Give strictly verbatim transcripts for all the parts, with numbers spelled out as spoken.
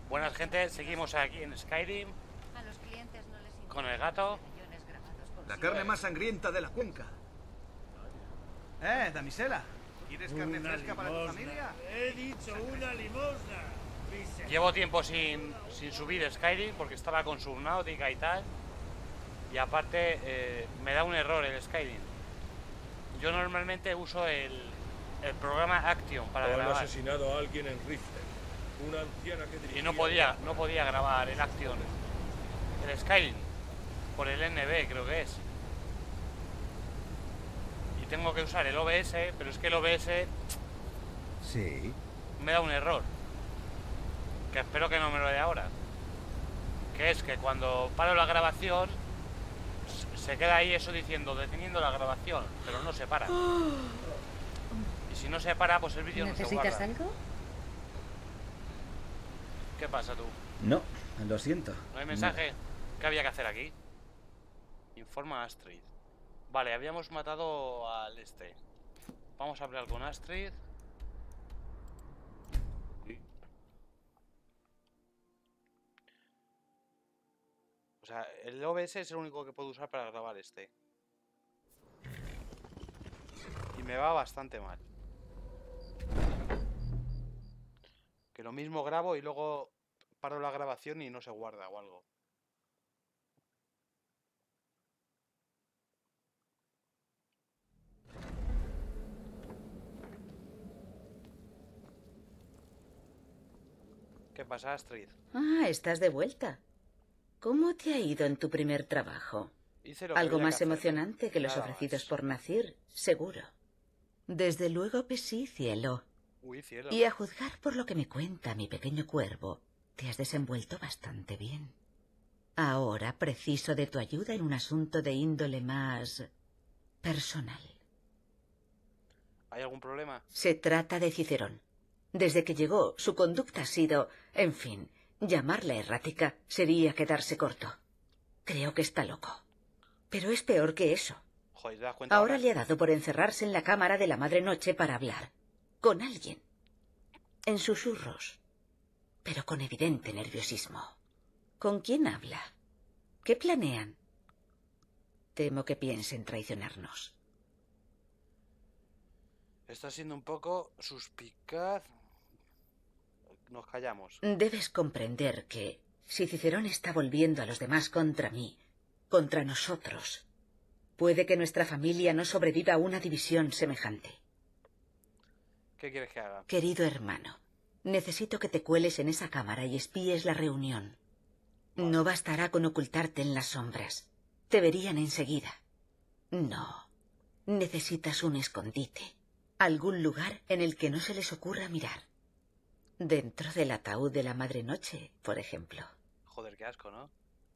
Buenas gente, seguimos aquí en Skyrim. A los clientes no les con el gato. La carne más sangrienta de la cuenca. Eh, damisela. ¿Quieres carne una fresca para tu limosna. familia? He dicho una limosna. Dice. Llevo tiempo sin, sin subir Skyrim porque estaba con Subnautica y tal. Y aparte eh, me da un error el Skyrim. Yo normalmente uso el, el programa Action para Han grabar. asesinado a alguien en Riften. Una anciana que dirigía Y no podía, una- no podía grabar el Action. El Skyrim. Por el N B creo que es. Y tengo que usar el O B S, pero es que el O B S Sí. me da un error. Que espero que no me lo dé ahora. Que es que cuando paro la grabación se queda ahí eso diciendo deteniendo la grabación, pero no se para. Y si no se para, pues el vídeo no se ¿Necesitas guarda. algo? ¿Qué pasa tú? No, lo siento. ¿No hay mensaje? ¿Qué había que hacer aquí? Informa a Astrid. Vale, habíamos matado al este. Vamos a hablar con Astrid. O sea, el O B S es el único que puedo usar para grabar este. Y me va bastante mal. Que lo mismo grabo y luego paro la grabación y no se guarda o algo. ¿Qué pasa, Astrid? Ah, estás de vuelta. ¿Cómo te ha ido en tu primer trabajo? Hice lo que Algo había más que hacer. emocionante que los Nada ofrecidos más. por Nazir, seguro. Desde luego que sí, cielo. Uy, cielo. Y a juzgar por lo que me cuenta mi pequeño cuervo, te has desenvuelto bastante bien. Ahora preciso de tu ayuda en un asunto de índole más personal. ¿Hay algún problema? Se trata de Cicerón. Desde que llegó, su conducta ha sido, en fin, llamarla errática sería quedarse corto. Creo que está loco. Pero es peor que eso. Joder, ¿te das cuenta Ahora le ha dado por encerrarse en la cámara de la Madre Noche para hablar. Con alguien. En susurros. Pero con evidente nerviosismo. ¿Con quién habla? ¿Qué planean? Temo que piensen traicionarnos. Está siendo un poco suspicaz. Nos callamos. Debes comprender que, si Cicerón está volviendo a los demás contra mí, contra nosotros, puede que nuestra familia no sobreviva a una división semejante. ¿Qué quieres que haga? Querido hermano, necesito que te cueles en esa cámara y espíes la reunión. No bastará con ocultarte en las sombras. Te verían enseguida. No. Necesitas un escondite. Algún lugar en el que no se les ocurra mirar. Dentro del ataúd de la Madre Noche, por ejemplo. Joder, qué asco, ¿no?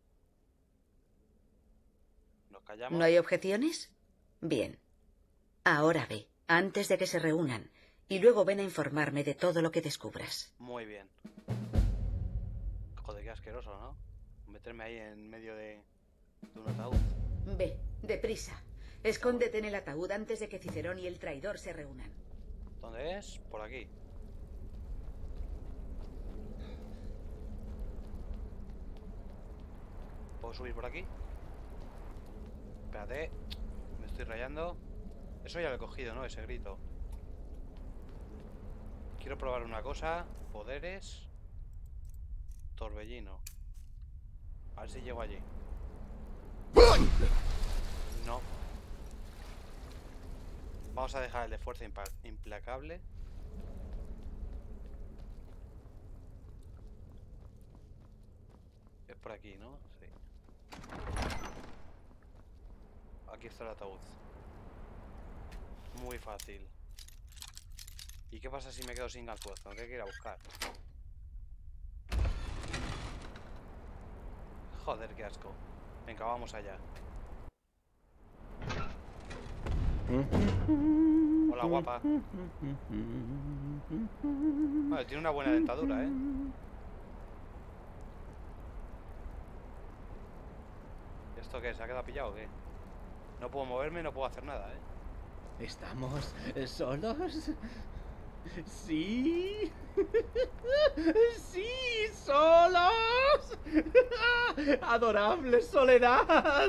Nos callamos. ¿No hay objeciones? Bien. Ahora ve, antes de que se reúnan, y luego ven a informarme de todo lo que descubras. Muy bien. Joder, qué asqueroso, ¿no? Meterme ahí en medio de, de un ataúd. Ve, deprisa. Escóndete en el ataúd antes de que Cicerón y el traidor se reúnan. ¿Dónde es? Por aquí. ¿Puedo subir por aquí? Espérate. Me estoy rayando. Eso ya lo he cogido, ¿no? Ese grito. Quiero probar una cosa. Poderes. Torbellino. A ver si llego allí. No. Vamos a dejar el de fuerza impa- implacable. Es por aquí, ¿no? Sí. Aquí está el ataúd. Muy fácil. ¿Y qué pasa si me quedo sin ganzúas? Tengo que ir a buscar. Joder, qué asco. Venga, vamos allá. Hola, guapa. Vale, tiene una buena dentadura, ¿eh? ¿Esto qué? ¿Se ha quedado pillado o qué? No puedo moverme, no puedo hacer nada, ¿eh? ¿Estamos solos? Sí. Sí, solos. ¡Adorable soledad!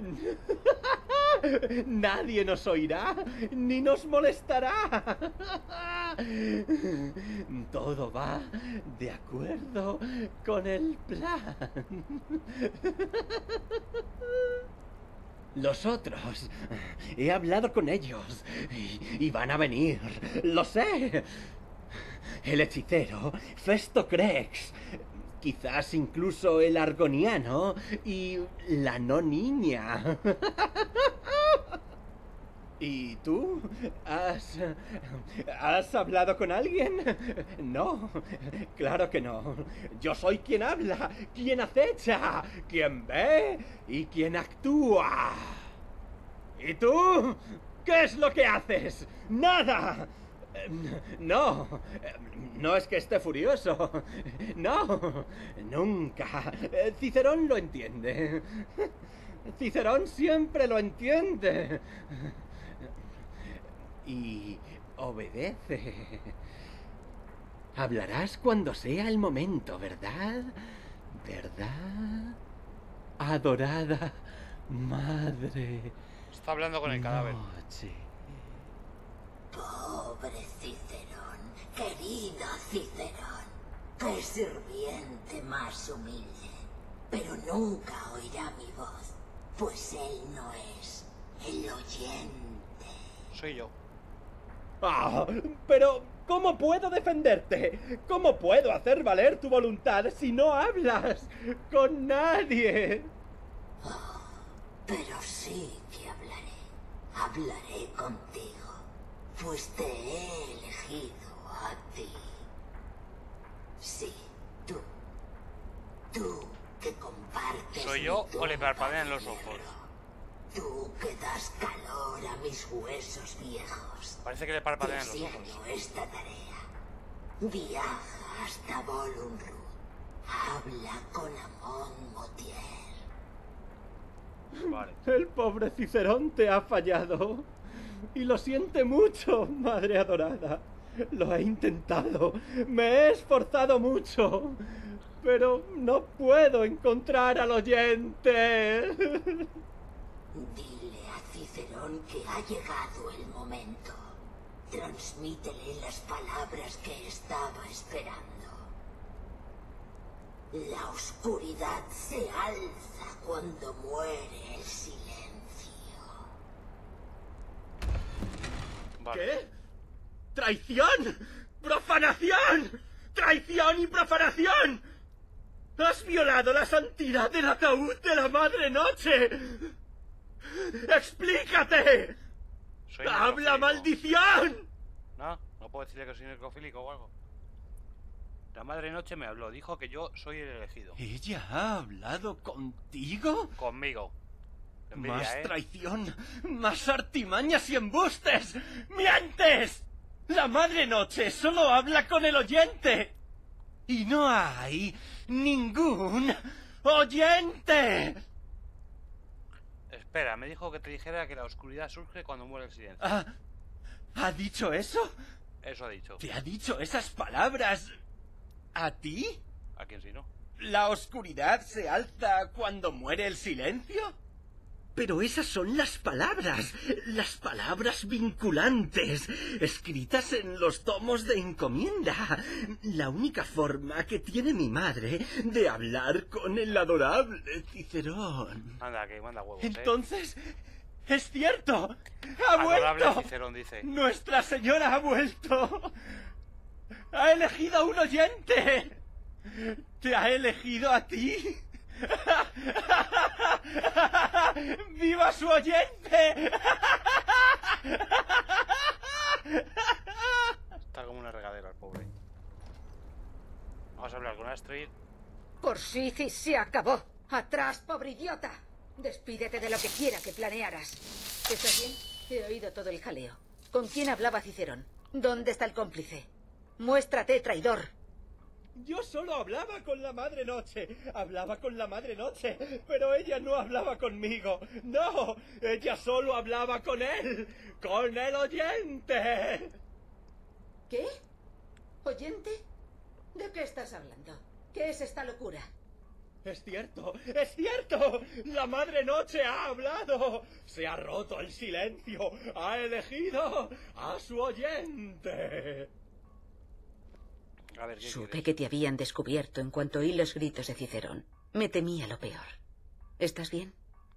Nadie nos oirá, ni nos molestará. Todo va de acuerdo con el plan. Los otros, he hablado con ellos y, y van a venir, lo sé. El hechicero, Festo Crex, quizás incluso el argoniano y la no niña. ¿Y tú? ¿Has... ¿Has hablado con alguien? No, claro que no. Yo soy quien habla, quien acecha, quien ve y quien actúa. ¿Y tú? ¿Qué es lo que haces? ¡Nada! No, no es que esté furioso. No, nunca. Cicerón lo entiende. Cicerón siempre lo entiende. Y obedece. Hablarás cuando sea el momento, ¿verdad? ¿Verdad? Adorada madre. Está hablando con el cadáver. Noche. Pobre Cicerón, querido Cicerón, qué sirviente más humilde. Pero nunca oirá mi voz, pues él no es el oyente. Soy yo. Ah, pero ¿cómo puedo defenderte? ¿Cómo puedo hacer valer tu voluntad si no hablas con nadie? Oh, pero sí que hablaré. Hablaré contigo, pues te he elegido a ti. Sí, tú. Tú que compartes. ¿Soy yo mi o le parpadean los cerebro. ojos? Tú que das calor a mis huesos viejos. Parece que le parpadean los ojos. Deseando esta tarea. Viaja hasta Volunrud. Habla con Amon Motiel. Vale. El pobre Cicerón te ha fallado. Y lo siente mucho, madre adorada. Lo he intentado. Me he esforzado mucho. Pero no puedo encontrar al oyente. Dile a Cicerón que ha llegado el momento. Transmítele las palabras que estaba esperando. La oscuridad se alza cuando muere el silencio. Vale. ¿Qué? ¡Traición! ¡Profanación! ¡Traición y profanación! ¡Has violado la santidad del ataúd de la Madre Noche! ¡Explícate! Soy ¡Habla, necrofílico. maldición! No, no puedo decirle que soy necrofílico o algo. La Madre Noche me habló, dijo que yo soy el elegido. ¿Ella ha hablado contigo? Conmigo. Envidia, Más ¿eh? traición, más artimañas y embustes. ¡Mientes! La Madre Noche solo habla con el oyente. Y no hay ningún oyente. Espera, me dijo que te dijera que la oscuridad surge cuando muere el silencio. ¿Ha, ¿Ha dicho eso? Eso ha dicho. ¿Te ha dicho esas palabras a ti? ¿A quién sí no? ¿La oscuridad se alza cuando muere el silencio? Pero esas son las palabras, las palabras vinculantes, escritas en los tomos de encomienda. La única forma que tiene mi madre de hablar con el adorable Cicerón. Anda, que manda huevos, ¿eh? Entonces, es cierto, ha Adorable vuelto. Cicerón dice. Nuestra Señora ha vuelto. Ha elegido a un oyente. ¿Te ha elegido a ti? ¡Viva su oyente! Está como una regadera el pobre. Vamos a hablar con Astrid. Por Sicis se acabó. Atrás, pobre idiota. Despídete de lo que quiera que planearas. ¿Estás bien? He oído todo el jaleo. ¿Con quién hablaba Cicerón? ¿Dónde está el cómplice? Muéstrate, traidor. Yo solo hablaba con la Madre Noche. Hablaba con la Madre Noche, pero ella no hablaba conmigo. No, ella solo hablaba con él, con el oyente. ¿Qué? ¿Oyente? ¿De qué estás hablando? ¿Qué es esta locura? Es cierto, es cierto. La Madre Noche ha hablado. Se ha roto el silencio. Ha elegido a su oyente. A ver, ¿qué Supe quieres? que te habían descubierto en cuanto oí los gritos de Cicerón. Me temía lo peor. ¿Estás bien?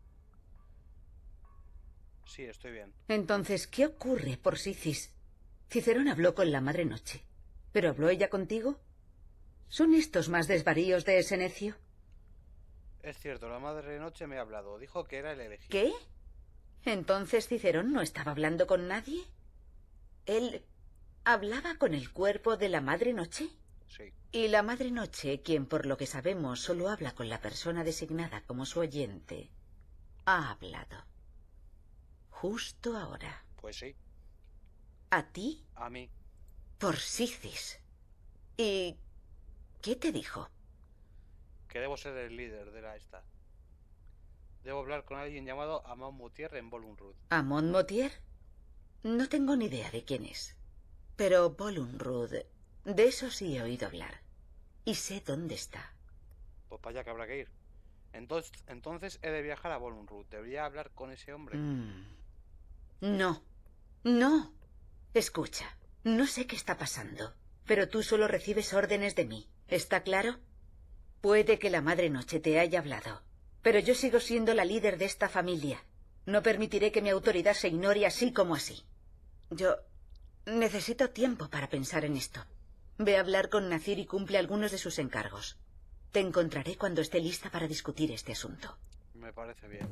Sí, estoy bien. Entonces, ¿qué ocurre por Sicis? Cicerón habló con la Madre Noche. ¿Pero habló ella contigo? ¿Son estos más desvaríos de ese necio? Es cierto, la Madre Noche me ha hablado. Dijo que era el elegido. ¿Qué? ¿Entonces Cicerón no estaba hablando con nadie? ¿Él hablaba con el cuerpo de la Madre Noche? Sí. Y la Madre Noche, quien por lo que sabemos solo habla con la persona designada como su oyente, ha hablado. Justo ahora. Pues sí, ¿A ti? a mí. Por Sicis. ¿Y qué te dijo? Que debo ser el líder de la esta. Debo hablar con alguien llamado Amon Moutier en Volunrud. ¿Amon Moutier? No tengo ni idea de quién es. Pero Volunrud, de eso sí he oído hablar. Y sé dónde está. Pues para allá que habrá que ir. Entonces, entonces he de viajar a Volunrud. Debería hablar con ese hombre. Mm. No. No. Escucha, no sé qué está pasando, pero tú solo recibes órdenes de mí. ¿Está claro? Puede que la Madre Noche te haya hablado, pero yo sigo siendo la líder de esta familia. No permitiré que mi autoridad se ignore así como así. Yo necesito tiempo para pensar en esto. Ve a hablar con Nazir y cumple algunos de sus encargos. Te encontraré cuando esté lista para discutir este asunto. Me parece bien.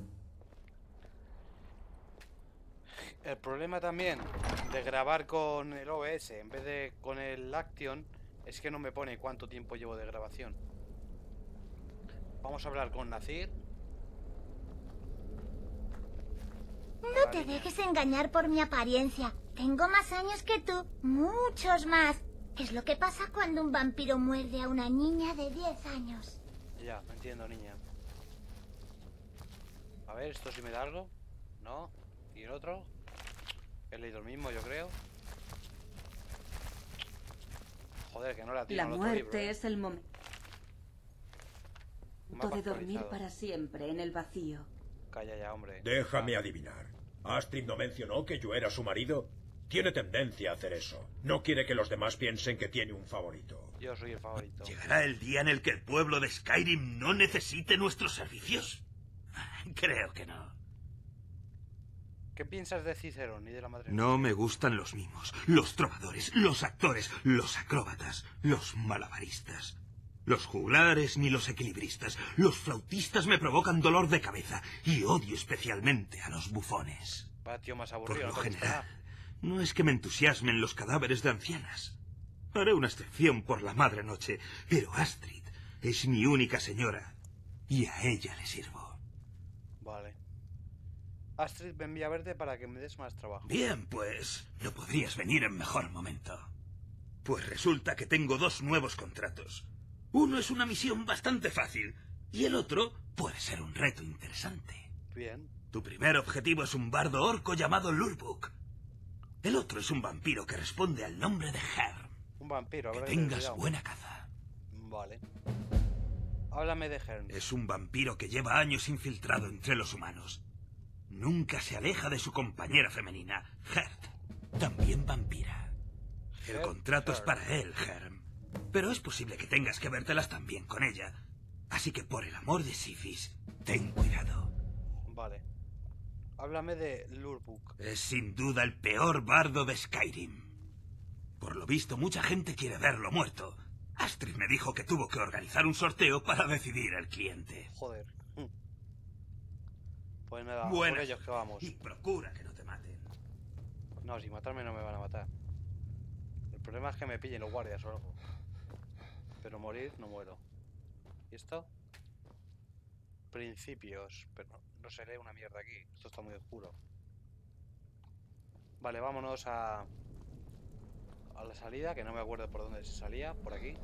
El problema también de grabar con el O B S en vez de con el Action es que no me pone cuánto tiempo llevo de grabación. Vamos a hablar con Nazir. No te dejes engañar por mi apariencia. Tengo más años que tú, muchos más. Es lo que pasa cuando un vampiro muerde a una niña de diez años. Ya, entiendo, niña. A ver, ¿esto sí me da algo? ¿No? ¿Y el otro? He leído el mismo, yo creo. Joder, que no la tiene. La muerte es el momento de dormir actualizado. para siempre en el vacío. Calla ya, hombre. Déjame adivinar. ¿Astrid no mencionó que yo era su marido? Tiene tendencia a hacer eso. No quiere que los demás piensen que tiene un favorito. Yo soy el favorito. ¿Llegará el día en el que el pueblo de Skyrim no necesite nuestros servicios? Creo que no. ¿Qué piensas de Cicerón y de la Madre Noche? No me gustan los mimos, los trovadores, los actores, los acróbatas, los malabaristas, los juglares ni los equilibristas. Los flautistas me provocan dolor de cabeza y odio especialmente a los bufones. Va, tío, más Por aburrido. lo no te gusta general, nada. no es que me entusiasmen los cadáveres de ancianas. Haré una excepción por la Madre Noche, pero Astrid es mi única señora y a ella le sirvo. Vale. Astrid me envía a verte para que me des más trabajo. Bien, pues no podrías venir en mejor momento. Pues resulta que tengo dos nuevos contratos. Uno es una misión bastante fácil y el otro puede ser un reto interesante. Bien. Tu primer objetivo es un bardo orco llamado Lurbuk. El otro es un vampiro que responde al nombre de Herm. Un vampiro, Que habrá tengas cuidado. buena caza. Vale. Háblame de Herm. Es un vampiro que lleva años infiltrado entre los humanos. Nunca se aleja de su compañera femenina, Gert, también vampira. El Gert, contrato es Gert. para él, Herm. Pero es posible que tengas que vértelas también con ella. Así que por el amor de Sifis, ten cuidado. Vale. Háblame de Lurbuk. Es sin duda el peor bardo de Skyrim. Por lo visto, mucha gente quiere verlo muerto. Astrid me dijo que tuvo que organizar un sorteo para decidir el cliente. Joder. Hm. Pues nada, Buena por ellos que vamos. Y procura que no te maten. No, si matarme no me van a matar. El problema es que me pillen los guardias o algo. Pero morir no muero. ¿Y esto? Principios. Pero no, no se lee una mierda aquí. Esto está muy oscuro. Vale, vámonos a... a la salida, que no me acuerdo por dónde se salía. Por aquí.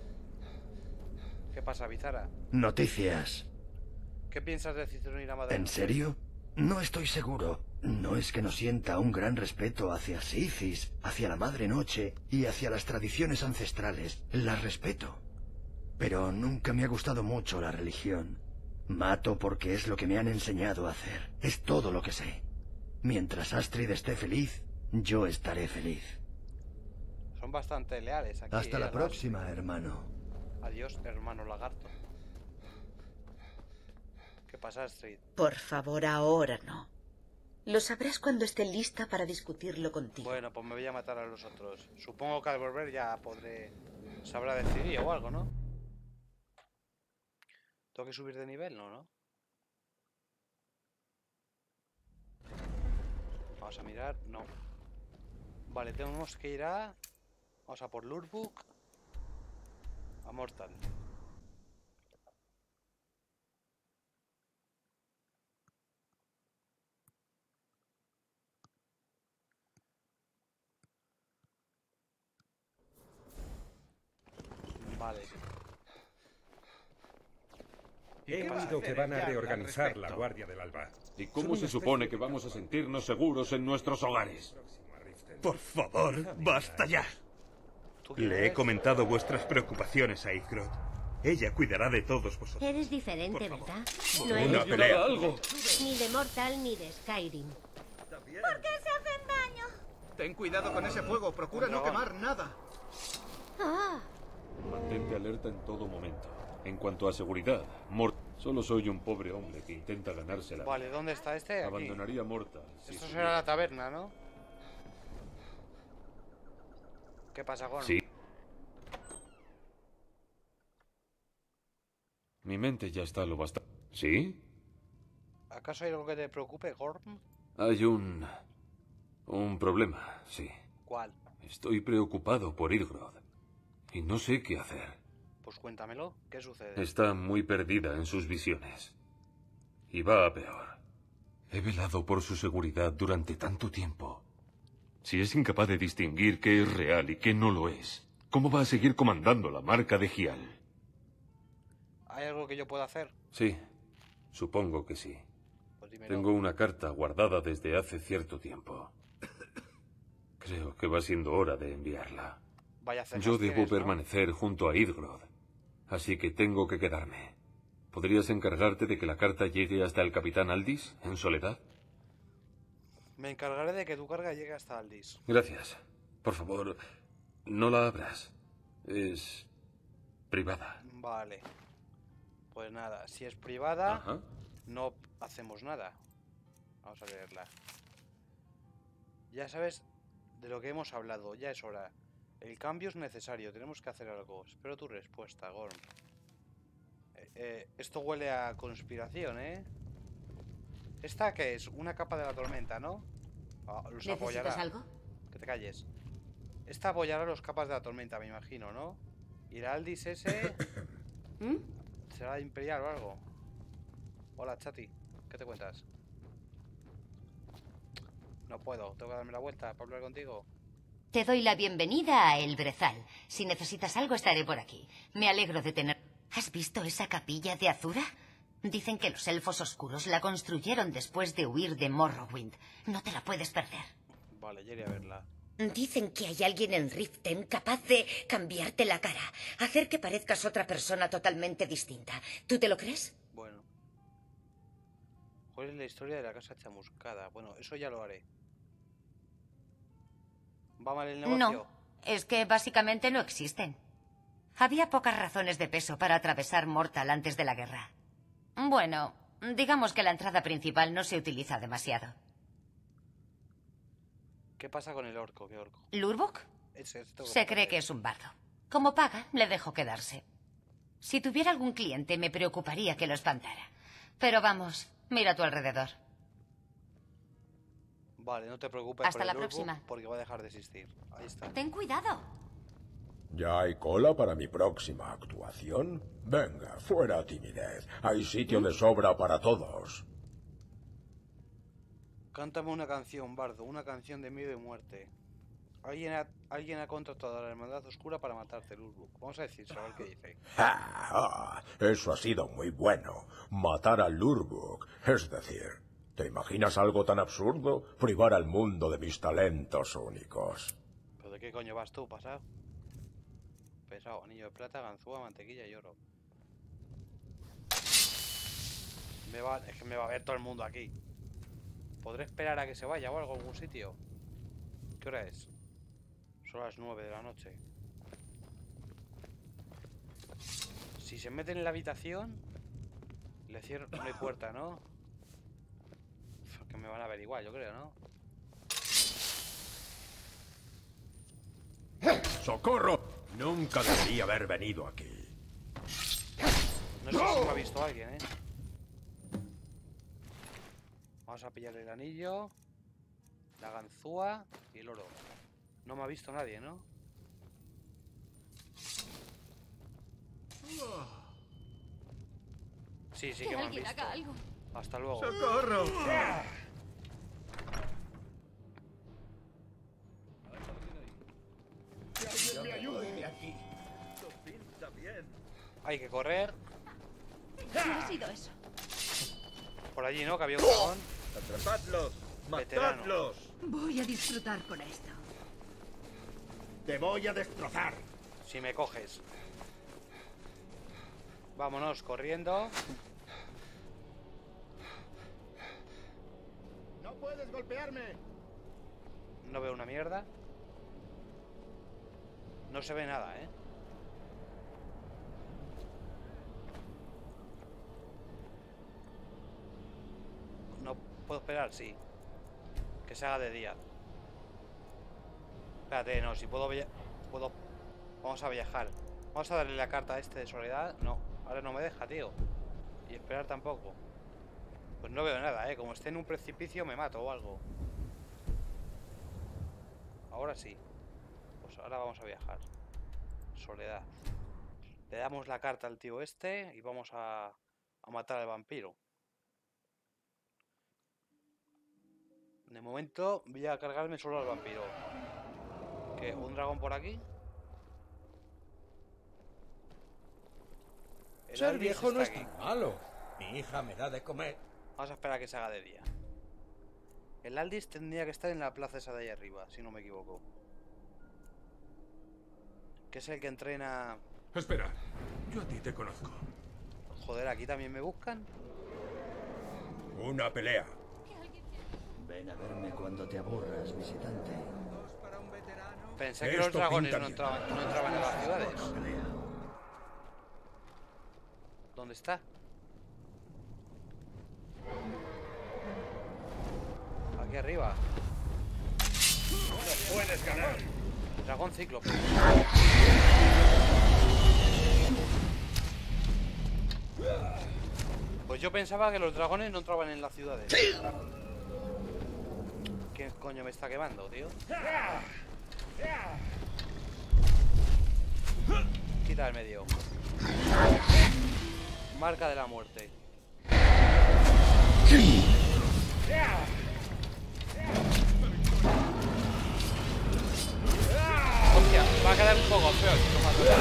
¿Qué pasa, Bizarra? Noticias. ¿Qué piensas de Cicerón y la Madre ¿En Noche? serio? No estoy seguro. No es que no sienta un gran respeto hacia Sifis, hacia la Madre Noche y hacia las tradiciones ancestrales. Las respeto. pero nunca me ha gustado mucho la religión. Mato porque es lo que me han enseñado a hacer. Es todo lo que sé. Mientras Astrid esté feliz, yo estaré feliz. Son bastante leales aquí. Hasta eh, la próxima, hermano. Adiós, hermano lagarto. ¿Qué pasa, Astrid? Por favor, ahora no. Lo sabrás cuando esté lista para discutirlo contigo. Bueno, pues me voy a matar a los otros. Supongo que al volver ya podré... Se habrá decidido o algo, ¿no? ¿Tengo que subir de nivel? No, ¿no? Vamos a mirar. No. Vale, tenemos que ir a... Vamos a por Lurbook. A Mortal. Vale. He oído que van a reorganizar la Guardia del Alba. ¿Y cómo se supone que vamos a sentirnos seguros en nuestros hogares? Por favor, basta ya. Le he comentado vuestras preocupaciones a Ithgroth. Ella cuidará de todos vosotros. Eres diferente, ¿verdad? No Una eres pelea. Algo. ni de Mortal ni de Skyrim. ¿Por qué se hacen daño? Ten cuidado con ese fuego. Procura no quemar nada. Ah, Mantente alerta en todo momento. En cuanto a seguridad, Mort... Solo soy un pobre hombre que intenta ganarse la vida. Vale, ¿dónde está este? Aquí. Abandonaría Mortal. si Esto supiera. será la taberna, ¿no? ¿Qué pasa, Gorm? Sí. Mi mente ya está lo bastante... ¿Sí? ¿Acaso hay algo que te preocupe, Gorm? Hay un... un problema, sí. ¿Cuál? Estoy preocupado por Ithgroth. Y no sé qué hacer. Pues cuéntamelo. ¿Qué sucede? Está muy perdida en sus visiones. Y va a peor. He velado por su seguridad durante tanto tiempo. Si es incapaz de distinguir qué es real y qué no lo es, ¿cómo va a seguir comandando la marca de Gial? ¿Hay algo que yo pueda hacer? Sí, supongo que sí. Pues dímelo. Tengo una carta guardada desde hace cierto tiempo. Creo que va siendo hora de enviarla. Vaya cenas Yo debo tienes, ¿no? permanecer junto a Ithgroth, así que tengo que quedarme. ¿Podrías encargarte de que la carta llegue hasta el capitán Aldis, en soledad? Me encargaré de que tu carga llegue hasta Aldis. Gracias. Por favor, no la abras. Es privada. Vale. Pues nada, si es privada, Ajá. no hacemos nada. Vamos a leerla. Ya sabes de lo que hemos hablado, ya es hora. El cambio es necesario, tenemos que hacer algo. Espero tu respuesta, Gorm. Eh, eh, esto huele a conspiración, ¿eh? ¿Esta qué es? Una capa de la tormenta, ¿no? Ah, los ¿necesitas apoyará. algo? Que te calles. Esta apoyará los capas de la tormenta, me imagino, ¿no? Y el Aldis ese... ¿Mm? ¿Será imperial o algo? Hola, Chati. ¿Qué te cuentas? No puedo. Tengo que darme la vuelta para hablar contigo. Te doy la bienvenida a El Brezal. Si necesitas algo, estaré por aquí. Me alegro de tener... ¿Has visto esa capilla de Azura? Dicen que los elfos oscuros la construyeron después de huir de Morrowind. No te la puedes perder. Vale, ya iré a verla. Dicen que hay alguien en Riften capaz de cambiarte la cara, hacer que parezcas otra persona totalmente distinta. ¿Tú te lo crees? Bueno. ¿Cuál es la historia de la casa chamuscada? Bueno, eso ya lo haré. ¿Va mal el negocio? No, es que básicamente no existen. Había pocas razones de peso para atravesar Mortal antes de la guerra. Bueno, digamos que la entrada principal no se utiliza demasiado. ¿Qué pasa con el orco? ¿Qué orco? ¿Lurbook? Es esto Se cree que es un bardo. Como paga, le dejo quedarse. Si tuviera algún cliente, me preocuparía que lo espantara. Pero vamos, mira a tu alrededor. Vale, no te preocupes. Hasta por el la Lurbook, próxima. Porque va a dejar de existir. Ahí está. Ten cuidado. ¿Ya hay cola para mi próxima actuación? Venga, fuera timidez. Hay sitio de sobra para todos. Cántame una canción, Bardo. Una canción de miedo y muerte. Alguien ha, alguien ha contratado a la Hermandad Oscura para matarte, Lurbook. Vamos a decir, a ver qué dice. Ah, ah, eso ha sido muy bueno. Matar a Lurbook. Es decir, ¿te imaginas algo tan absurdo? Privar al mundo de mis talentos únicos. ¿Pero de qué coño vas tú, pasado? Pesado, anillo de plata, ganzúa, mantequilla y oro. Me va, es que me va a ver todo el mundo aquí. ¿Podré esperar a que se vaya o algo a algún sitio? ¿Qué hora es? Son las nueve de la noche. Si se meten en la habitación, le cierro, no hay puerta, ¿no? Que me van a ver igual, yo creo, ¿no? ¡Socorro! Nunca debería haber venido aquí. No sé si me ha visto alguien, ¿eh? Vamos a pillar el anillo, la ganzúa y el oro. No me ha visto nadie, ¿no? Sí, sí que, que me han alguien visto. haga algo. Hasta luego. ¡Socorro! ¡Que alguien me ayude! Aquí. Esto pinta bien. Hay que correr. ¿Qué ha sido eso? Por allí, ¿no? Que había un dragón. ¡Atrapadlos! Veterano. ¡Matadlos! Voy a disfrutar con esto. ¡Te voy a destrozar! Si me coges. Vámonos corriendo. ¡No puedes golpearme! No veo una mierda. No se ve nada, ¿eh? No puedo esperar, sí. Que se haga de día. Espérate, no, si puedo via- puedo. Vamos a viajar. Vamos a darle la carta a este de soledad. No, ahora no me deja, tío. Y esperar tampoco. Pues no veo nada, eh. Como esté en un precipicio me mato o algo. Ahora sí. Pues ahora vamos a viajar. Soledad. Le damos la carta al tío este y vamos a, a matar al vampiro. De momento voy a cargarme solo al vampiro. ¿Qué? ¿Un dragón por aquí? El Ser Aldis viejo no está es aquí. tan malo. Mi hija me da de comer. Vamos a esperar a que se haga de día. El Aldis tendría que estar en la plaza esa de ahí arriba, si no me equivoco. Que es el que entrena... Espera, yo a ti te conozco. Joder, ¿aquí también me buscan? Una pelea. Ven a verme cuando te aburras, visitante. Pensé que los Esto dragones pinta no bien. entraban, no entraban en las ciudades. ¿Dónde está? Aquí arriba. ¡No puedes ganar! Dragón cíclope. Pues yo pensaba que los dragones no entraban en las ciudades. ¿Qué coño me está quemando, tío? Quita el medio. Marca de la muerte. Hostia, va a quedar un poco feo si no mato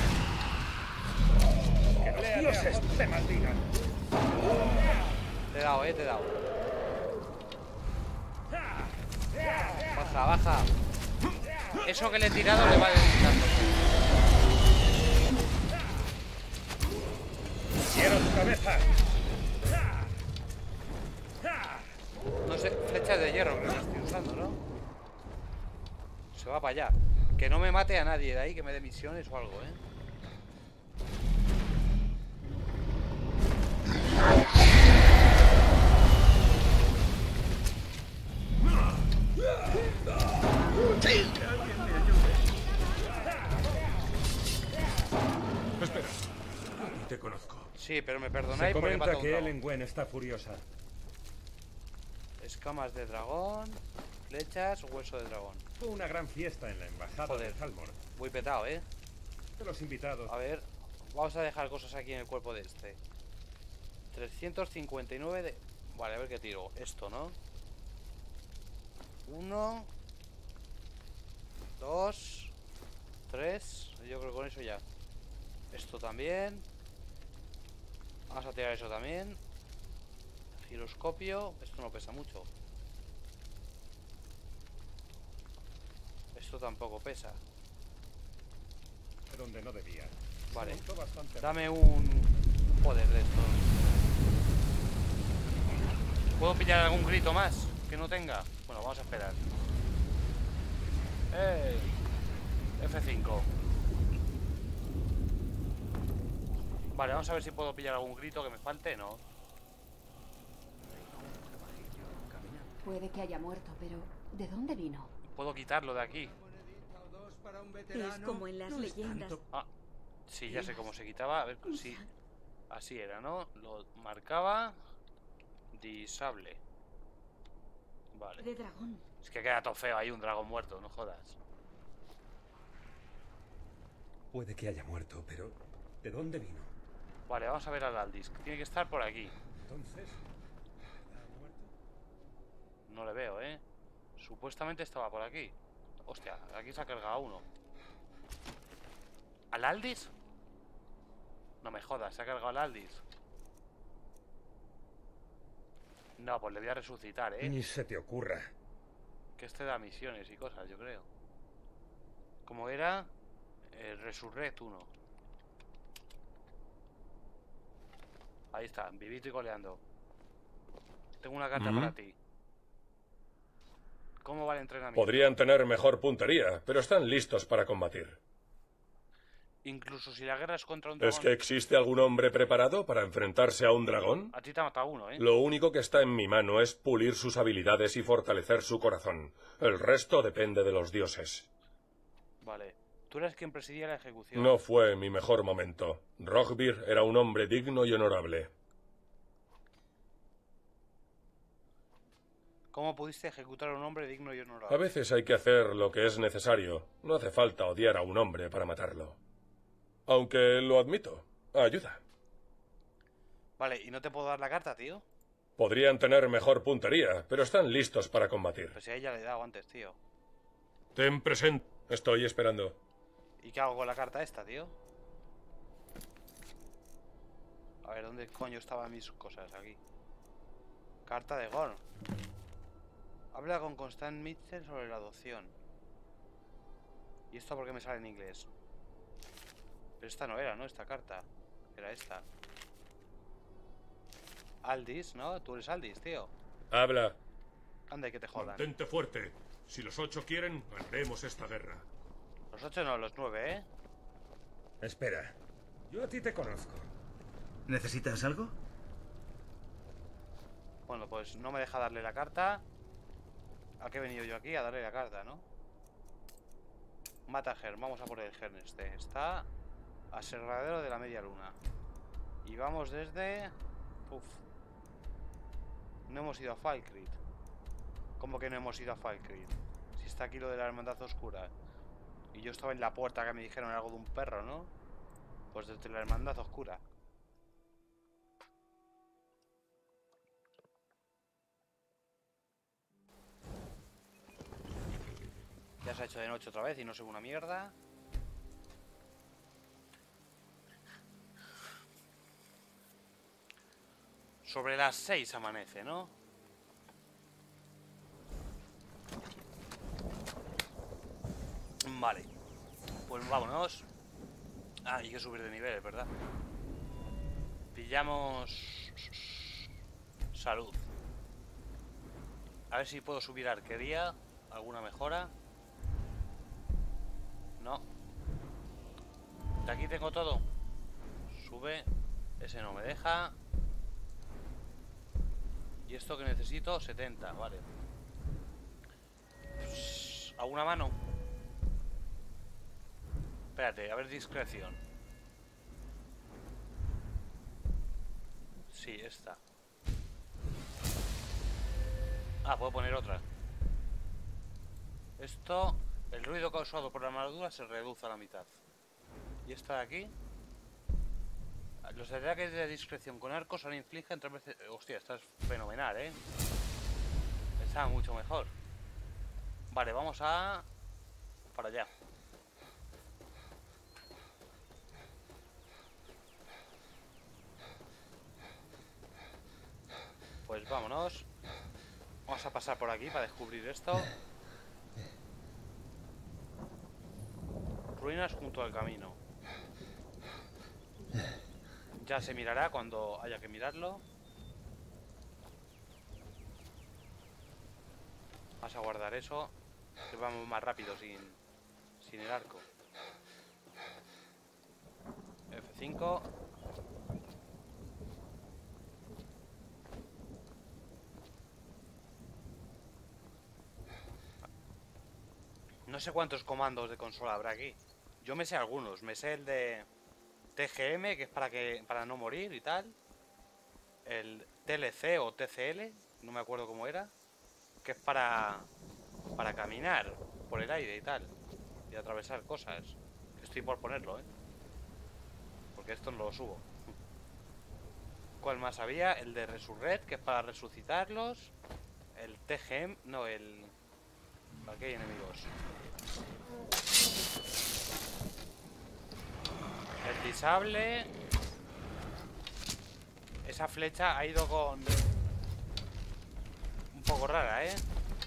a ¡Que los dioses te maldigan! Te he dado, eh, te he dado. Baja, baja. Eso que le he tirado le va deslizando. ¡Quiero tu cabeza! No sé, flechas de hierro creo que estoy usando, ¿no? Se va para allá. Que no me mate a nadie de ahí, que me dé misiones o algo, ¿eh? Espera, yo a ti te conozco. Sí, pero me Se perdonáis porque he comenta matado a un que dragón. Ellen Gwen está furiosa. Escamas de dragón, flechas, hueso de dragón. Fue una gran fiesta en la embajada Joder. de Halmor. Muy petado, ¿eh? De los invitados. A ver, vamos a dejar cosas aquí en el cuerpo de este. trescientos cincuenta y nueve de... Vale, a ver qué tiro. Esto, ¿no? Uno. Dos. Tres. Yo creo que con eso ya. Esto también. Vamos a tirar eso también. Giroscopio. Esto no pesa mucho. Esto tampoco pesa. donde no debía. Vale. Se montó bastante Dame un poder de estos. ¿Puedo pillar algún grito más que no tenga? Bueno, vamos a esperar. ¡Eh! F cinco. Vale, vamos a ver si puedo pillar algún grito que me falte, ¿no? Puede que haya muerto, pero ¿de dónde vino? Puedo quitarlo de aquí. Es como en las leyendas. Ah, sí, ya sé cómo se quitaba. A ver, sí. Así era, ¿no? Lo marcaba. Disable. Vale. De dragón. Es que queda todo feo ahí, un dragón muerto, no jodas. Puede que haya muerto, pero ¿de dónde vino? Vale, vamos a ver al Aldis. Tiene que estar por aquí. Entonces, no le veo, ¿eh? Supuestamente estaba por aquí. Hostia, aquí se ha cargado uno. ¿Al Aldis? No me jodas, se ha cargado al Aldis. No, pues le voy a resucitar, ¿eh? Ni se te ocurra. Que este da misiones y cosas, yo creo. Como era... Eh, Resurrect uno. Ahí está, vivito y coleando. Tengo una carta ¿Mm? para ti. ¿Cómo va el entrenamiento? Podrían tener mejor puntería, pero están listos para combatir. Incluso si la guerra es contra un dragón. ¿Es que existe algún hombre preparado para enfrentarse a un dragón? A ti te ha matado uno, ¿eh? Lo único que está en mi mano es pulir sus habilidades y fortalecer su corazón. El resto depende de los dioses. Vale. Tú eres quien presidía la ejecución. No fue mi mejor momento. Rogbir era un hombre digno y honorable. ¿Cómo pudiste ejecutar a un hombre digno y honorable? A veces hay que hacer lo que es necesario. No hace falta odiar a un hombre para matarlo. Aunque lo admito, ayuda. Vale, ¿y no te puedo dar la carta, tío? Podrían tener mejor puntería, pero están listos para combatir. Pues si a ella le he dado antes, tío. Ten presente. Estoy esperando. ¿Y qué hago con la carta esta, tío? A ver, ¿dónde coño estaban mis cosas? Aquí. Carta de Gorn. Habla con Constant Mitchell sobre la adopción. ¿Y esto por qué me sale en inglés? Pero esta no era, ¿no? Esta carta. Era esta. Aldis, ¿no? Tú eres Aldis, tío. Habla. Anda, y que te jodan. Mantente fuerte. Si los ocho quieren, ganaremos esta guerra. Los ocho no, los nueve, ¿eh? Espera. Yo a ti te conozco. ¿Necesitas algo? Bueno, pues no me deja darle la carta. ¿A qué he venido yo aquí? A darle la carta, ¿no? Mata a Gern. Vamos a por el Gern este. Está aserradero de la media luna. Y vamos desde... Uf. No hemos ido a Falkreath. ¿Cómo que no hemos ido a Falkreath? Si está aquí lo de la hermandad oscura. Y yo estaba en la puerta que me dijeron algo de un perro, ¿no? Pues desde la hermandad oscura. Ya se ha hecho de noche otra vez y no sé una mierda. Sobre las seis amanece, ¿no? Vale. Pues vámonos. Ah, hay que subir de nivel, ¿verdad? Pillamos... Salud. A ver si puedo subir arquería. ¿Alguna mejora? No. De aquí tengo todo. Sube. Ese no me deja. Y esto que necesito, setenta, vale. ¿A una mano? Espérate, a ver, discreción. Sí, esta. Ah, puedo poner otra. Esto, el ruido causado por la armadura se reduce a la mitad. Y esta de aquí. Los ataques de discreción con arcos ahora infligen tres veces... Hostia, esta es fenomenal, ¿eh? Está mucho mejor. Vale, vamos a... Para allá. Pues vámonos. Vamos a pasar por aquí para descubrir esto. Ruinas junto al camino. Ya se mirará cuando haya que mirarlo. Vas a guardar eso. Que vamos más rápido sin, sin el arco. F cinco. No sé cuántos comandos de consola habrá aquí. Yo me sé algunos. Me sé el de T G M, que es para que para no morir y tal. El T L C o T C L, no me acuerdo cómo era, que es para para caminar por el aire y tal, y atravesar cosas. Estoy por ponerlo, ¿eh? Porque esto no lo subo. ¿Cuál más había? El de Resurrect, que es para resucitarlos. El T G M, no, el... Aquí hay enemigos. El disable. Esa flecha ha ido con... un poco rara, ¿eh?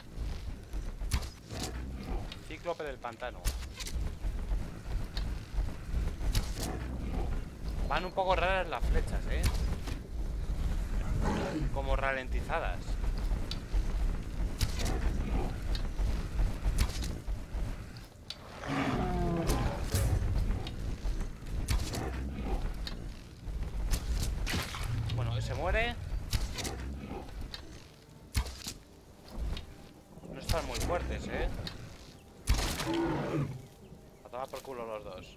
Cíclope del pantano. Van un poco raras las flechas, ¿eh? Como ralentizadas. Bueno, ese muere. No están muy fuertes, ¿eh? A tomar por culo los dos.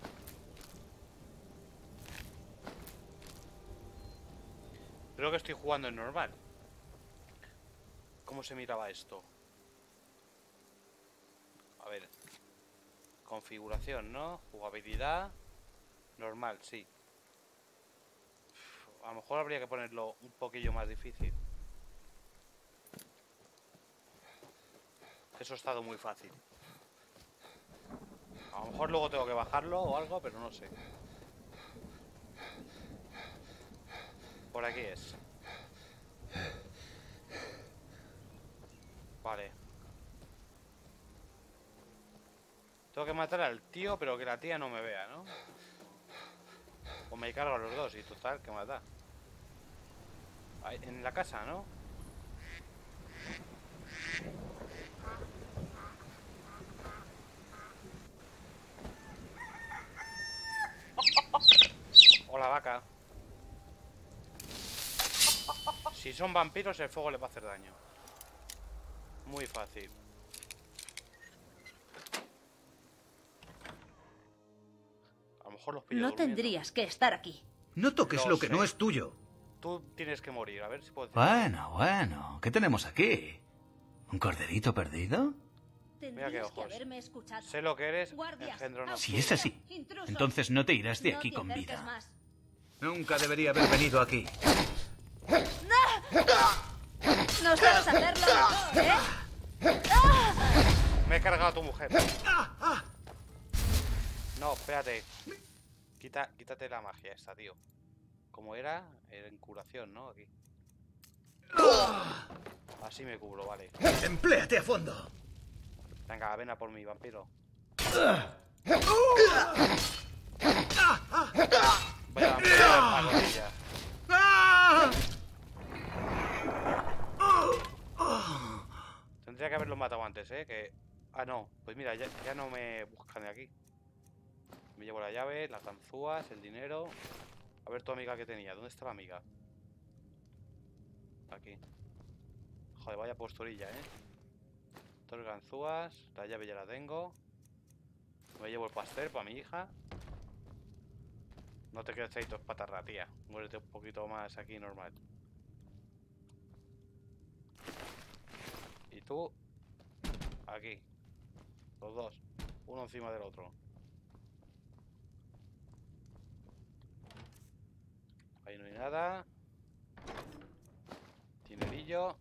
Creo que estoy jugando en normal. ¿Cómo se miraba esto? A ver. Configuración, ¿no? Jugabilidad. Normal, sí. A lo mejor habría que ponerlo un poquillo más difícil. Eso ha estado muy fácil. A lo mejor luego tengo que bajarlo o algo, pero no sé. Por aquí es. Vale. Tengo que matar al tío, pero que la tía no me vea, ¿no? O me cargo a los dos y total, que mata. Ahí, en la casa, ¿no? Hola, vaca. Si son vampiros, el fuego les va a hacer daño. Muy fácil. A lo mejor los pillo No durmiendo. tendrías que estar aquí. No toques Lo lo que sé. no es tuyo. Tú tienes que morir, a ver si puedo... Bueno, bueno. ¿Qué tenemos aquí? ¿Un corderito perdido? Mira qué Tendrías que ojos. haberme escuchado. Sé lo que eres, Guardias, engendro nocturno. Si es así, Intruso. entonces no te irás de No aquí te con acerques vida. más. Nunca debería haber venido aquí. No sabes hacerlo mejor, ¿eh? Me he cargado a tu mujer. No, espérate. Quita, quítate la magia esta, tío. ¿Cómo era? En curación, ¿no? Aquí. Así me cubro, vale. Empléate a fondo. Venga, ven a por mi vampiro. Voy a ampliar la rodilla. Tendría que haberlo matado antes, ¿eh? Que... Ah, no. Pues mira, ya, ya no me buscan de aquí. Me llevo la llave, las ganzúas, el dinero. A ver tu amiga que tenía. ¿Dónde está la amiga? Aquí. Joder, vaya posturilla, ¿eh? Dos ganzúas. La llave ya la tengo. Me llevo el pastel para mi hija. No te quedes ahí tus patarra, tía. Muérete un poquito más aquí normal. Y tú, aquí. Los dos. Uno encima del otro. Ahí no hay nada. Dinerillo.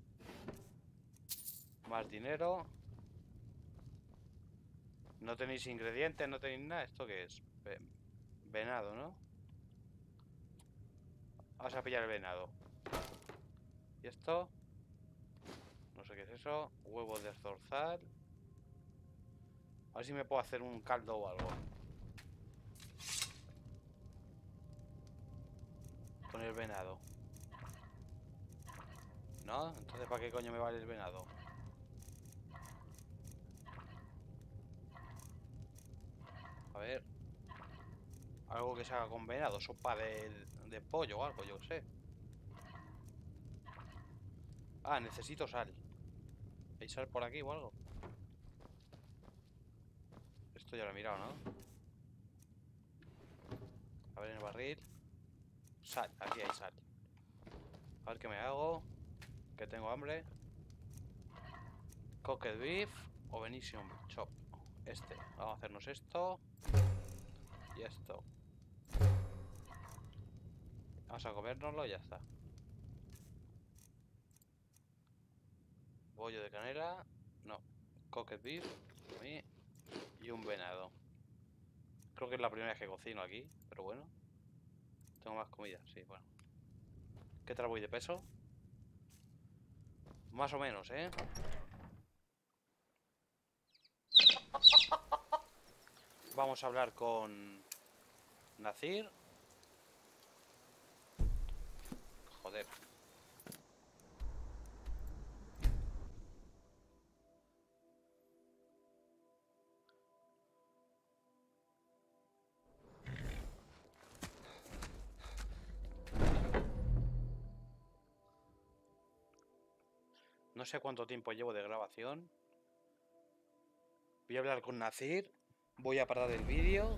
Más dinero. No tenéis ingredientes, no tenéis nada. ¿Esto qué es? Venado, ¿no? Vamos a pillar el venado. ¿Y esto? No sé qué es eso. Huevos de zorzal. A ver si me puedo hacer un caldo o algo. el venado? ¿No? Entonces ¿para qué coño me vale el venado? A ver. Algo que se haga con venado. Sopa de, de pollo o algo, yo qué sé. Ah, necesito sal. ¿Hay sal por aquí o algo? Esto ya lo he mirado, ¿no? A ver en el barril. Sal, aquí hay sal. A ver qué me hago. Que tengo hambre. Cooked beef o Venetian chop. Este. Vamos a hacernos esto. Y esto. Vamos a comérnoslo y ya está. Bollo de canela. No. Cooked beef. A mí. Y un venado. Creo que es la primera vez que cocino aquí. Pero bueno. Tengo más comida. Sí, bueno. ¿Qué tal voy de peso? Más o menos, ¿eh? Vamos a hablar con Nazir. Joder. No sé cuánto tiempo llevo de grabación. Voy a hablar con Nazir. Voy a parar el vídeo.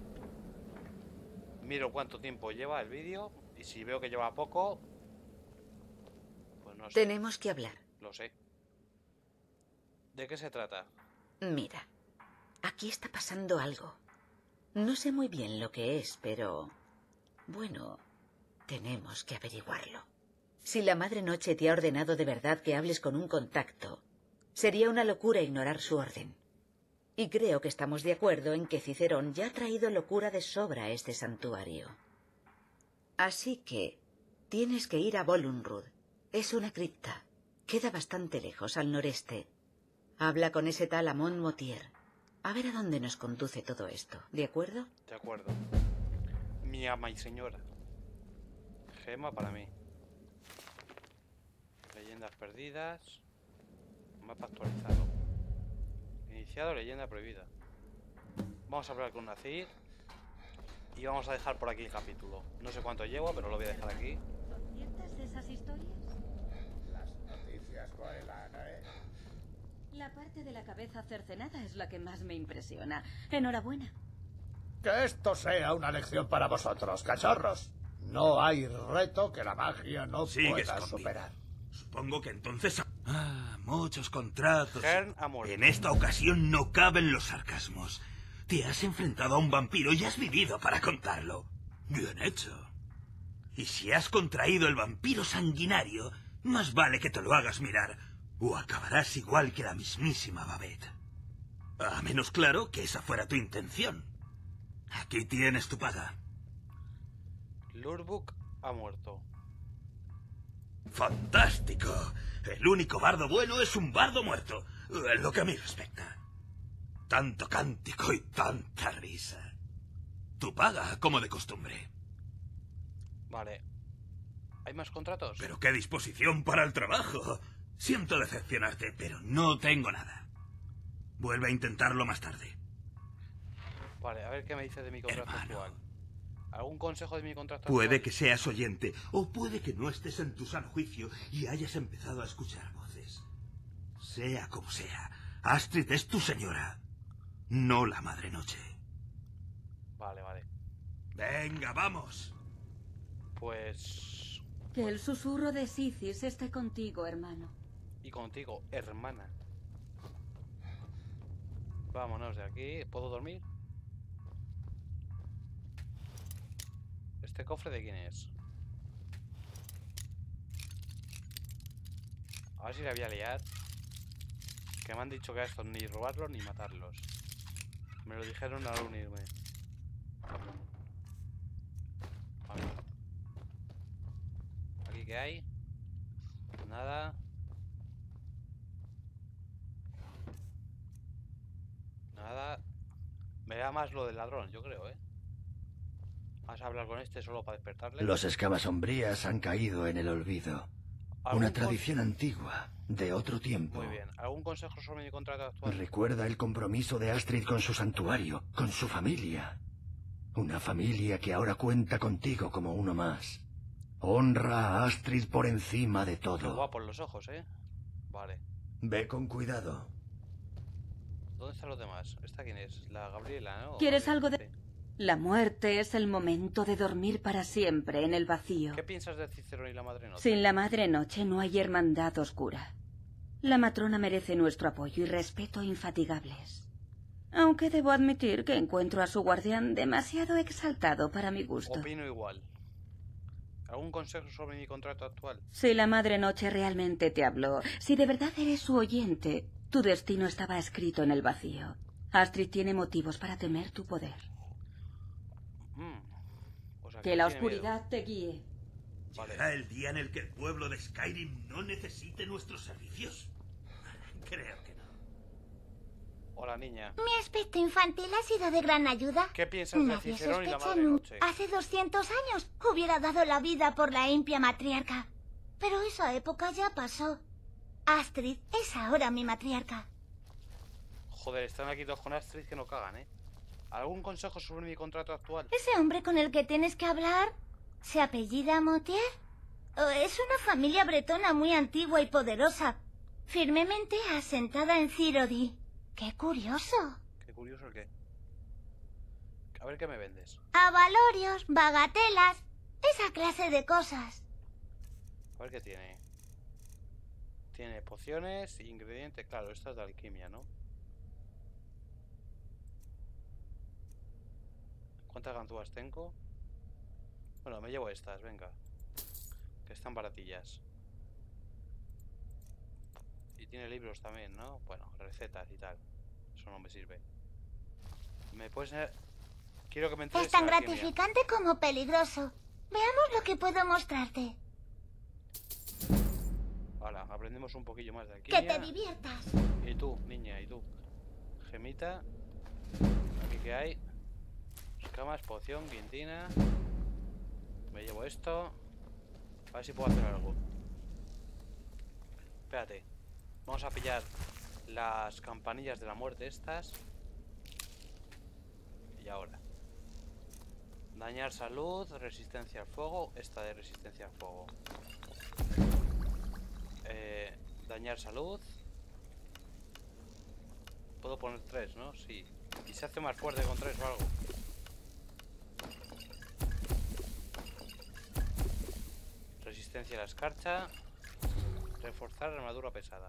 Miro cuánto tiempo lleva el vídeo. Y si veo que lleva poco, pues no sé. Tenemos que hablar. Lo sé. ¿De qué se trata? Mira, aquí está pasando algo. No sé muy bien lo que es, pero... bueno, tenemos que averiguarlo. Si la Madre Noche te ha ordenado de verdad que hables con un contacto, sería una locura ignorar su orden. Y creo que estamos de acuerdo en que Cicerón ya ha traído locura de sobra a este santuario. Así que tienes que ir a Volunrud. Es una cripta. Queda bastante lejos, al noreste. Habla con ese tal Amon Motier. A ver a dónde nos conduce todo esto, ¿de acuerdo? De acuerdo. Mi ama y señora. Gema para mí. Leyendas perdidas. Mapa actualizado. Iniciado leyenda prohibida. Vamos a hablar con Nazir. Y vamos a dejar por aquí el capítulo. No sé cuánto llevo, pero lo voy a dejar aquí. ¿Son ciertas esas historias? Las noticias vuelan, ¿eh? La parte de la cabeza cercenada es la que más me impresiona. Enhorabuena. Que esto sea una lección para vosotros, cachorros. No hay reto que la magia no Sigue pueda escondido. superar. Supongo que entonces... Ah, muchos contratos. Hearn ha muerto. En esta ocasión no caben los sarcasmos. Te has enfrentado a un vampiro y has vivido para contarlo. Bien hecho. Y si has contraído el vampiro sanguinario, más vale que te lo hagas mirar, o acabarás igual que la mismísima Babette. A menos claro que esa fuera tu intención. Aquí tienes tu paga. Lurbuk ha muerto. ¡Fantástico! El único bardo bueno es un bardo muerto, en lo que a mí respecta. Tanto cántico y tanta risa. Tu paga, como de costumbre. Vale. ¿Hay más contratos? Pero qué disposición para el trabajo. Siento decepcionarte, pero no tengo nada. Vuelve a intentarlo más tarde. Vale, a ver qué me dice de mi contrato Hermano. actual. ¿Algún consejo de mi contrato Puede actual? que seas oyente, o puede que no estés en tu sano juicio y hayas empezado a escuchar voces. Sea como sea, Astrid es tu señora, no la Madre Noche. Vale, vale. Venga, vamos. Pues... Que el susurro de Sicis esté contigo, hermano. Y contigo, hermana. Vámonos de aquí. ¿Puedo dormir? ¿Este cofre de quién es? A ver si la voy a liar. Que me han dicho que a estos ni robarlos ni matarlos. Me lo dijeron al unirme. A ver. ¿Aquí qué hay? Nada. Nada. Me da más lo del ladrón, yo creo, ¿eh? Vas a hablar con este solo para despertarle. Los escamas sombrías han caído en el olvido. Una tradición antigua, de otro tiempo. Muy bien. ¿Algún consejo sobre mi contrato actual? Recuerda el compromiso de Astrid con su santuario, con su familia. Una familia que ahora cuenta contigo como uno más. Honra a Astrid por encima de Qué todo. guapos los ojos, ¿eh? Vale. Ve con cuidado. ¿Dónde están los demás? ¿Esta quién es? La Gabriela, ¿no? ¿Quieres Gabriela, algo de...? sí. La muerte es el momento de dormir para siempre en el vacío. ¿Qué piensas de Cicerón y la Madre Noche? Sin la Madre Noche no hay hermandad oscura. La matrona merece nuestro apoyo y respeto infatigables. Aunque debo admitir que encuentro a su guardián demasiado exaltado para mi gusto. Opino igual. ¿Algún consejo sobre mi contrato actual? Si la Madre Noche realmente te habló, si de verdad eres su oyente, tu destino estaba escrito en el vacío. Astrid tiene motivos para temer tu poder. Mm. O sea, Que la tiene miedo. oscuridad te guíe. ¿Llegará el día en el que el pueblo de Skyrim no necesite nuestros servicios? Creo que no. Hola, niña. Mi aspecto infantil ha sido de gran ayuda. ¿Qué piensas de Nadie Cicerón y la sospecha Madre nunca. Noche? Hace doscientos años hubiera dado la vida por la impia matriarca. Pero esa época ya pasó. Astrid es ahora mi matriarca. Joder, están aquí dos con Astrid que no cagan, ¿eh? ¿Algún consejo sobre mi contrato actual? ¿Ese hombre con el que tienes que hablar se apellida Motier? ¿O es una familia bretona muy antigua y poderosa, firmemente asentada en Círodi? ¡Qué curioso! Qué curioso el qué. A ver qué me vendes. Avalorios, bagatelas, esa clase de cosas. A ver qué tiene. Tiene pociones, ingredientes. Claro, esto es de alquimia, ¿no? ¿Cuántas ganzúas tengo? Bueno, me llevo estas, venga. Que están baratillas. Y tiene libros también, ¿no? Bueno, recetas y tal. Eso no me sirve. ¿Me puedes... Quiero que me entregues Es tan la alquimia. gratificante como peligroso. Veamos lo que puedo mostrarte. Ahora, aprendemos un poquillo más de alquimia. Que te diviertas. Y tú, niña, y tú. Gemita. Aquí que hay. Escamas, poción, guintina. Me llevo esto. A ver si puedo hacer algo. Espérate. Vamos a pillar las campanillas de la muerte estas. Y ahora. Dañar salud, resistencia al fuego. Esta de resistencia al fuego. Eh, dañar salud. Puedo poner tres, ¿no? Sí. Y se hace más fuerte con tres o algo. Resistencia a la escarcha. Reforzar armadura pesada.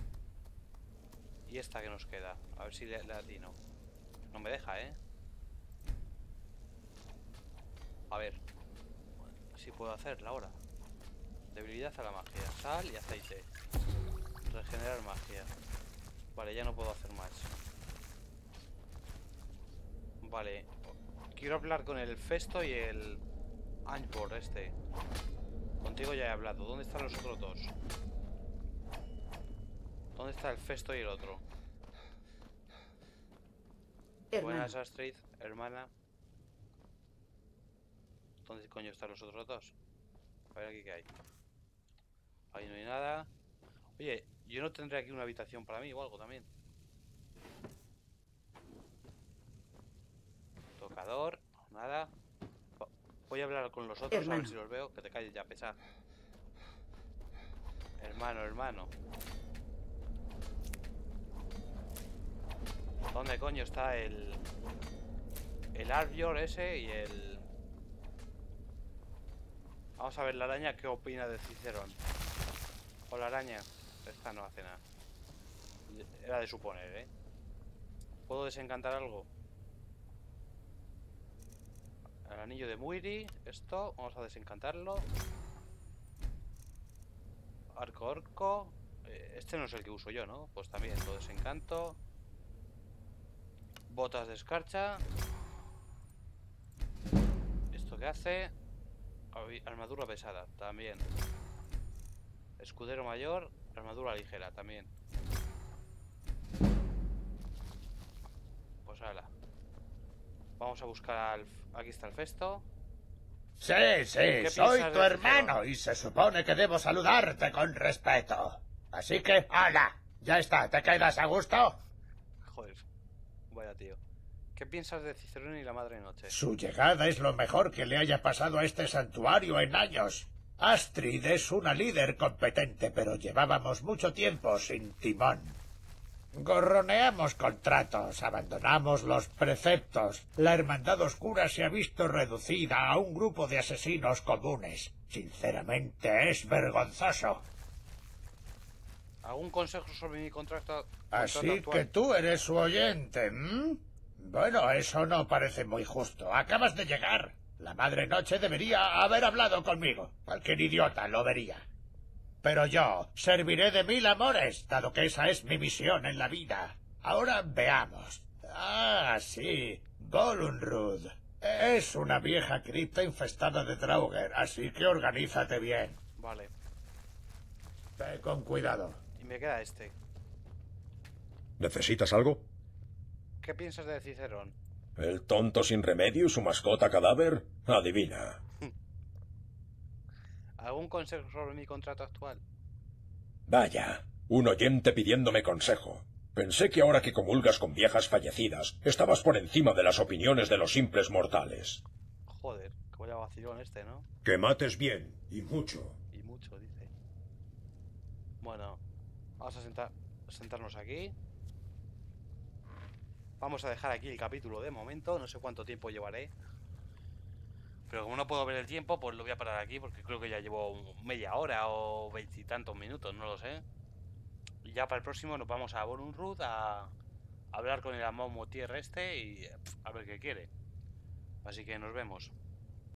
Y esta que nos queda. A ver si le, le atino. No me deja, ¿eh? A ver. Si puedo hacerla ahora. Debilidad a la magia. Sal y aceite. Regenerar magia. Vale, ya no puedo hacer más. Vale. Quiero hablar con el Festo y el Angbor este. Contigo ya he hablado. ¿Dónde están los otros dos? ¿Dónde está el Festo y el otro? Hermano. Buenas, Astrid, hermana. ¿Dónde coño están los otros dos? A ver aquí qué hay. Ahí no hay nada. Oye, yo no tendré aquí una habitación para mí o algo también. Tocador, nada. Voy a hablar con los otros. Hermano. A ver si los veo. Que te calles ya, pesar. Hermano, hermano. ¿Dónde coño está el... el Arbior ese y el... Vamos a ver la araña qué opina de Cicerón. Hola, araña. Esta no hace nada. Era de suponer, ¿eh? ¿Puedo desencantar algo? El anillo de Muiri. Esto, vamos a desencantarlo. Arco orco. Este no es el que uso yo, ¿no? Pues también lo desencanto. Botas de escarcha. ¿Esto qué hace? Armadura pesada, también. Escudero mayor, armadura ligera, también. Pues ala. Vamos a buscar al... Aquí está el Festo. Sí, sí, ¿Qué soy piensas tu de hermano Cicerón? y se supone que debo saludarte con respeto. Así que, ¡hala! Ya está, ¿te quedas a gusto? Joder, vaya tío. ¿Qué piensas de Cicerón y la Madre Noche? Su llegada es lo mejor que le haya pasado a este santuario en años. Astrid es una líder competente, pero llevábamos mucho tiempo sin timón. Gorroneamos contratos, abandonamos los preceptos. La Hermandad Oscura se ha visto reducida a un grupo de asesinos comunes. Sinceramente, es vergonzoso. ¿Algún consejo sobre mi contrato, contrato Así actual? que tú eres su oyente, ¿m? Bueno, eso no parece muy justo. Acabas de llegar. La Madre Noche debería haber hablado conmigo. Cualquier idiota lo vería. Pero yo serviré de mil amores, dado que esa es mi misión en la vida. Ahora veamos. Ah, sí, Golunrud. Es una vieja cripta infestada de Draugr, así que organízate bien. Vale. Ve con cuidado. Y me queda este. ¿Necesitas algo? ¿Qué piensas de Cicerón? ¿El tonto sin remedio y su mascota cadáver? Adivina. ¿Algún consejo sobre mi contrato actual? Vaya, un oyente pidiéndome consejo. Pensé que ahora que comulgas con viejas fallecidas, estabas por encima de las opiniones de los simples mortales. Joder, que vaya vacilón este, ¿no? Que mates bien, y mucho. Y mucho, dice. Bueno, vamos a sentar, sentarnos aquí. Vamos a dejar aquí el capítulo de momento. No sé cuánto tiempo llevaré. Pero como no puedo ver el tiempo, pues lo voy a parar aquí. Porque creo que ya llevo media hora o veintitantos minutos, no lo sé. Y ya para el próximo nos vamos a Volunrud a, a hablar con el Amon Motier este y pff, a ver qué quiere. Así que nos vemos.